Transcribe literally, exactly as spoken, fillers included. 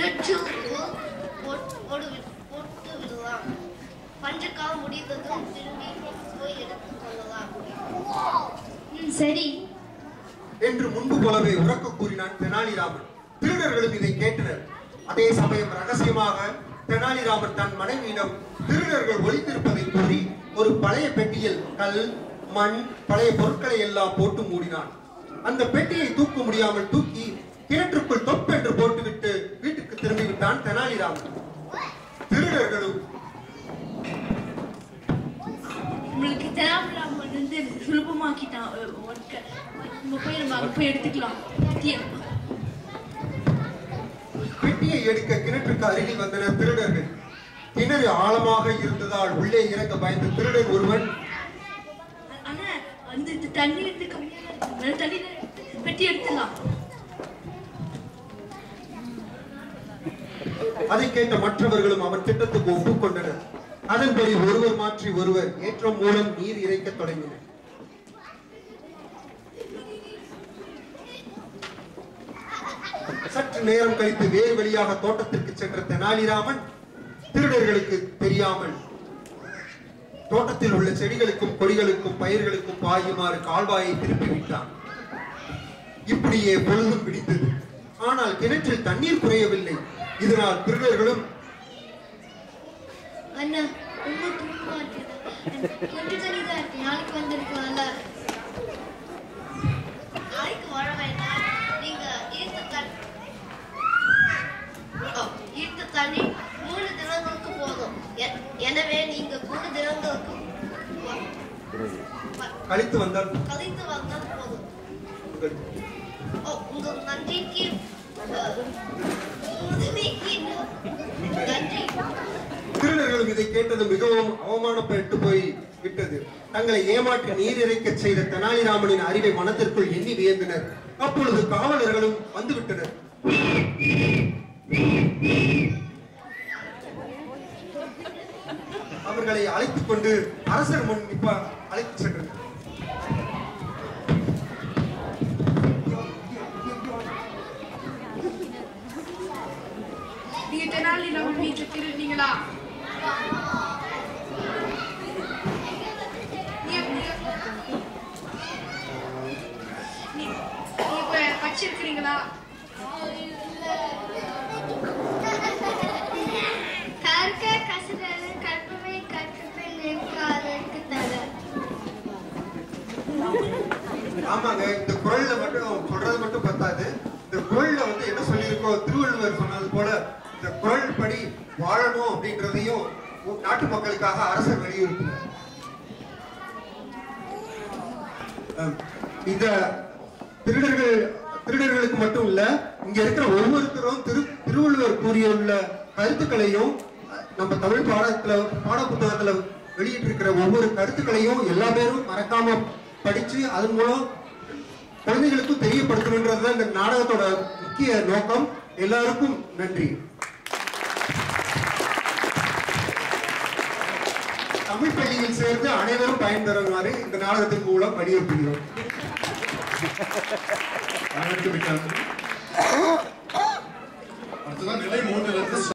கிணற்றில் போட்டு விடலாம். பஞ்சக்காலம் முடிந்ததும் திரும்பி போய் எடுத்துக் கொள்ளலாம். சரி என்று முன்பு போலவே உறக்க கூறினான் தெனாலிராமன். திருடர்களும் இதை கேட்டனர். அதே சமயம் ரகசியமாக தெனாலிராமன் தன் மனைவியிடம் திருடர்கள் ஒளித்திருப்பதை கூறி ஒரு பழைய பெட்டியில் கல், மண், பழைய பொருட்களை எல்லாம் போட்டு மூடினான். அந்த பெட்டியை தூக்க முடியாமல் தூக்கி கிணற்றுக்குள் தொப்பென்று போட்டுவிட்டு வீட்டுக்கு திரும்பிவிட்டான் தெனாலிராமன். திருடர்களும் உங்களுக்கு தெனாலிராமன் வந்து சுலபமாக்கிட்டான். போய் நம்ம அங்க போய் எடுத்துக்கலாம். பெட்டியை எடுக்க கிணற்றுக்கு அருகில் வந்தனர் திருடர்கள். கிணறு ஆழமாக இருந்ததால் உள்ளே இறங்க பயந்த திருடன் ஒருவன், ஆனா அந்த தண்ணி வந்து கம்மியா தண்ணி பெட்டி எடுத்துலாம். அதை கேட்ட மற்றவர்களும் அவன் திட்டத்துக்கு ஒப்புக்கொண்டனர். அதன்படி ஒருவர் மாற்றி ஒருவர் ஏற்றம் மூலம் நீர் இறைக்க தொடங்கினர். சற்று நேரம் கழித்து வேறு வழியாக தோட்டத்திற்கு சென்ற தெனாலிராமன் திருடர்களுக்கு தெரியாமல் தோட்டத்தில் உள்ள செடிகளுக்கும் கொடிகளுக்கும் பயிர்களுக்கும் பாயுமாறு கால்வாயை திருப்பி விட்டான். இப்படியே பொழுதும் பிடித்தது. ஆனால் கிணற்றில் தண்ணீர் குறையவில்லை. இதனால் திருடர்களும், அண்ணா ரொம்ப தூக்கமா இருக்குது, கொஞ்சம் தண்ணி தான் இருக்கு, நாளைக்கு வந்திருக்கலாம்ல. நாளைக்கு வர வேண்டாம், நீங்க ஈர்த்த தண்ணி ஈர்த்த தண்ணி மூணு தினங்களுக்கு போதும். எனவே நீங்க மூணு தினங்களுக்கு கழித்து வந்தால் கழித்து வந்தால் போதும். உங்கள் நன்றிக்கு நன்றி. திருடர்களும் இதை கேட்டது மிகவும் அவமானப்பட்டு போய் விட்டது. தங்களை ஏமாற்றி நீர் இறைக்க செய்த தெனாலிராமனின் அறிவை மனத்திற்குள் எண்ணி வியந்தனர். அப்பொழுது காவலர்களும் வந்துவிட்டனர். அவர்களை அழைத்துக் கொண்டு அரசர் முன் இப்ப அழைத்து சென்றனர். நீங்க தெனாலிராமன் வீட்டுல திருடுனீங்களா? இப்ப படிச்சிருக்கிறீங்களா? கற்க கசடர கற்பவை கற்பவை நிற்காதற்கு தர. ஆமாங்க, இந்த குறள்ல மட்டும் சொல்றது மட்டும் பத்தாது. இந்த குறள்ல வந்து என்ன சொல்லியிருக்கோ, திருவள்ளுவர் சொன்னது போல இந்த குறள் படி வாழணும் அப்படின்றதையும் நாட்டு மக்களுக்காக அரசர் வலியுறுத்தினார். இந்த திருடர்கள் திருடர்களுக்கு மட்டும் இல்ல, இங்க இருக்கிற ஒவ்வொருத்தரும் திரு திருவள்ளுவர் கூறியுள்ள கருத்துக்களையும் நம்ம தமிழ் பாடத்துல பாட புத்தகத்துல வெளியிட்டு இருக்கிற ஒவ்வொரு கருத்துக்களையும் எல்லா பேரும் மறக்காம படிச்சு அதன் மூலம் குழந்தைகளுக்கும் தெரியப்படுத்தணும்ன்றது இந்த நாடகத்தோட முக்கிய நோக்கம். எல்லாருக்கும் நன்றி. தமிழ் பள்ளியில் சேர்ந்து அனைவரும் பயன்பெறுமாறு இந்த நாடகத்தின் மூலம் வலியுறுத்துகிறோம். அடுத்ததான் நிலை மூன்றிலிருந்து